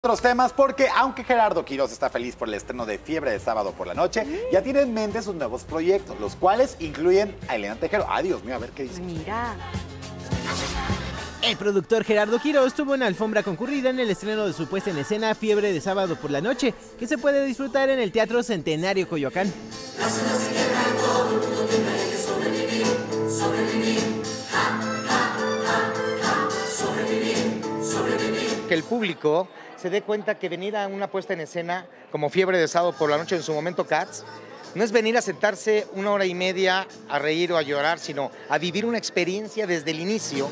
Otros temas porque aunque Gerardo Quiroz está feliz por el estreno de Fiebre de Sábado por la Noche, ya tiene en mente sus nuevos proyectos, los cuales incluyen a Elena Tejero. Ay, Dios mío, a ver qué dice. Mira. El productor Gerardo Quiroz tuvo una alfombra concurrida en el estreno de su puesta en escena Fiebre de Sábado por la Noche, que se puede disfrutar en el Teatro Centenario Coyoacán. Que el público se dé cuenta que venir a una puesta en escena como Fiebre de Sábado por la Noche, en su momento Cats, no es venir a sentarse 1 hora y media a reír o a llorar, sino a vivir una experiencia desde el inicio.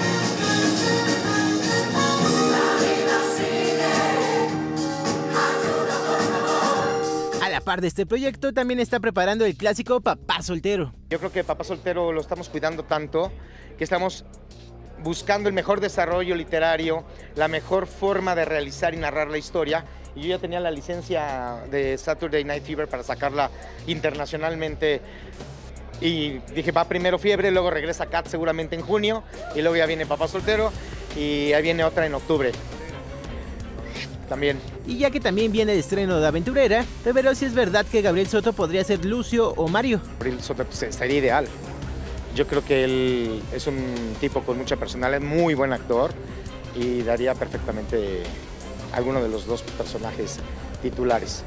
A la par de este proyecto, también está preparando el clásico Papá Soltero. Yo creo que Papá Soltero lo estamos cuidando tanto que estamos buscando el mejor desarrollo literario, la mejor forma de realizar y narrar la historia. Y yo ya tenía la licencia de Saturday Night Fever para sacarla internacionalmente. Y dije, va primero Fiebre, luego regresa Cat seguramente en junio, y luego ya viene Papá Soltero, y ahí viene otra en octubre. También. Y ya que también viene el estreno de Aventurera, reveló si es verdad que Gabriel Soto podría ser Lucio o Mario. Gabriel Soto pues, sería ideal. Yo creo que él es un tipo con mucha personalidad, muy buen actor y daría perfectamente alguno de los dos personajes titulares.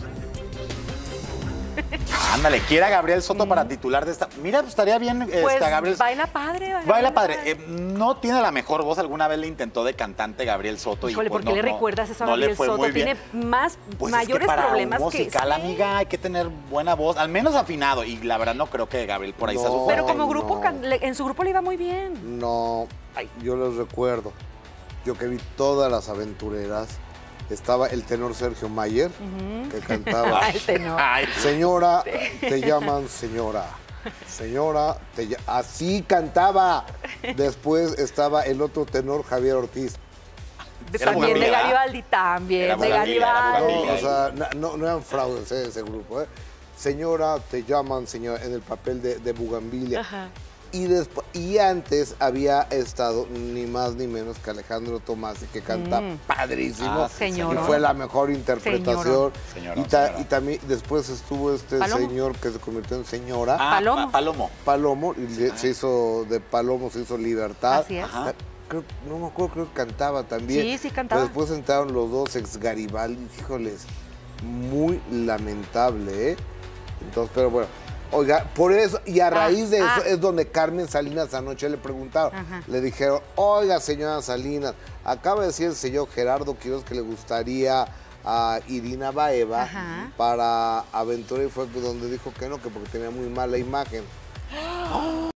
Ándale, quiera Gabriel Soto para titular de esta. Mira, pues estaría bien Pues Gabriel. baila padre. Baila padre. No tiene la mejor voz. Alguna vez le intentó de cantante Gabriel Soto. Híjole, y pues ¿por qué le recuerdas eso a Gabriel Soto? Tiene más, pues mayores es que para problemas un musical, que... amiga, hay que tener buena voz, al menos afinado. Y la verdad no creo que Gabriel por ahí sea su fuerte. Pero como grupo, no. en su grupo le iba muy bien. No, yo les recuerdo. Yo que vi todas las aventureras, estaba el tenor Sergio Mayer, que cantaba. El tenor. Ay, Señora, te llaman señora. Señora, así cantaba. Después estaba el otro tenor Javier Ortiz. Era También de bugambilia, Garibaldi, también Era de bugambilia, era Garibaldi. bugambilia. O sea, no eran fraudes ese grupo. Señora, te llaman señora, en el papel de Bugambilia. Ajá. Y antes había estado ni más ni menos que Alejandro Tomasi, que canta padrísimo. Ah, sí, Señorón. Y fue la mejor interpretación. Señorón, Y también después estuvo este Palomo. señor que se convirtió en señora. Palomo. Palomo. Y se hizo de Palomo, se hizo Libertad. Así es. Ajá. No me acuerdo, creo que cantaba también. Sí, cantaba. Pero después entraron los dos ex Garibaldi, híjoles, muy lamentable, ¿eh? Entonces, pero bueno, oiga, por eso, y a raíz de eso es donde Carmen Salinas anoche le preguntaron. Ajá. Le dijeron, oiga, señora Salinas, acaba de decir el señor Gerardo Quiroz que le gustaría a Irina Baeva Ajá. para Aventura, y fue donde dijo que no, que porque tenía muy mala imagen.